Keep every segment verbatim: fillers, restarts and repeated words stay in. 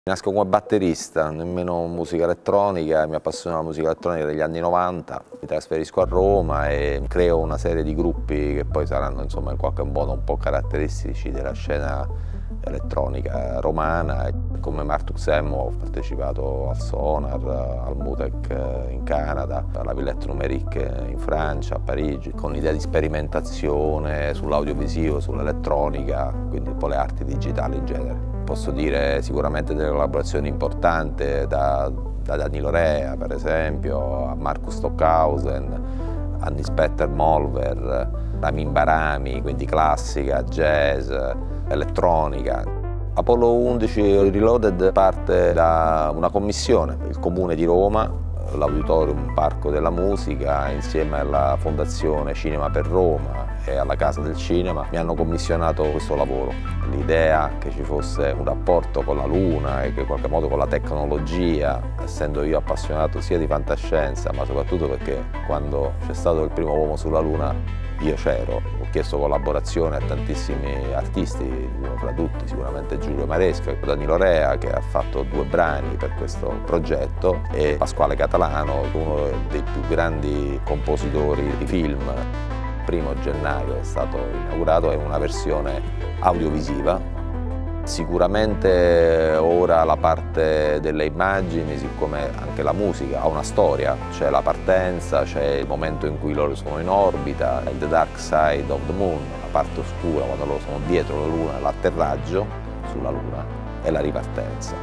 Nasco come batterista, nemmeno musica elettronica, mi appassiona la musica elettronica degli anni novanta, mi trasferisco a Roma e creo una serie di gruppi che poi saranno insomma in qualche modo un po' caratteristici della scena elettronica romana. Come Martux Emo ho partecipato al Sonar, al Mutec in Canada, alla Villette Numérique in Francia, a Parigi, con l'idea di sperimentazione sull'audiovisivo, sull'elettronica, quindi un po' le arti digitali in genere. Posso dire sicuramente delle collaborazioni importanti da, da Danilo Rea per esempio, a Markus Stockhausen, a Nils Petter Molver, Ramin Barami, quindi classica, jazz, elettronica. Apollo undici Reloaded parte da una commissione, il Comune di Roma, l'Auditorium Parco della Musica, insieme alla Fondazione Cinema per Roma e alla Casa del Cinema, mi hanno commissionato questo lavoro. L'idea che ci fosse un rapporto con la Luna e che in qualche modo con la tecnologia, essendo io appassionato sia di fantascienza, ma soprattutto perché quando c'è stato il primo uomo sulla Luna io c'ero, ho chiesto collaborazione a tantissimi artisti, uno fra tutti sicuramente Giulio Maresca, Danilo Rea che ha fatto due brani per questo progetto e Pasquale Catalano, uno dei più grandi compositori di film. Il primo gennaio è stato inaugurato, è una versione audiovisiva. Sicuramente ora la parte delle immagini, siccome anche la musica ha una storia, c'è la partenza, c'è il momento in cui loro sono in orbita, il The Dark Side of the Moon, la parte oscura quando loro sono dietro la Luna, l'atterraggio sulla Luna e la ripartenza.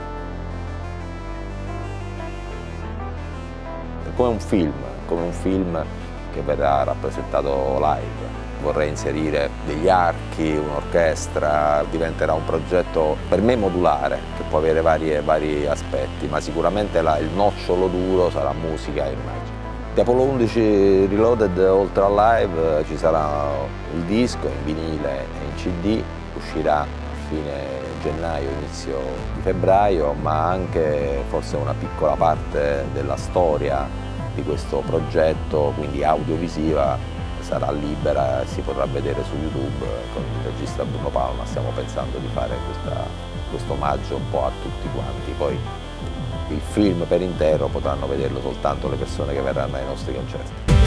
È come un film, come un film che verrà rappresentato live. Vorrei inserire degli archi, un'orchestra, diventerà un progetto per me modulare, che può avere vari, vari aspetti, ma sicuramente la, il nocciolo duro sarà musica e immagine. Di Apollo undici Reloaded, oltre al live, ci sarà il disco in vinile e in C D, uscirà a fine gennaio, inizio di febbraio, ma anche forse una piccola parte della storia di questo progetto, quindi audiovisiva, sarà libera e si potrà vedere su YouTube con il regista Bruno Palma. Stiamo pensando di fare questa, questo omaggio un po' a tutti quanti. Poi il film per intero potranno vederlo soltanto le persone che verranno ai nostri concerti.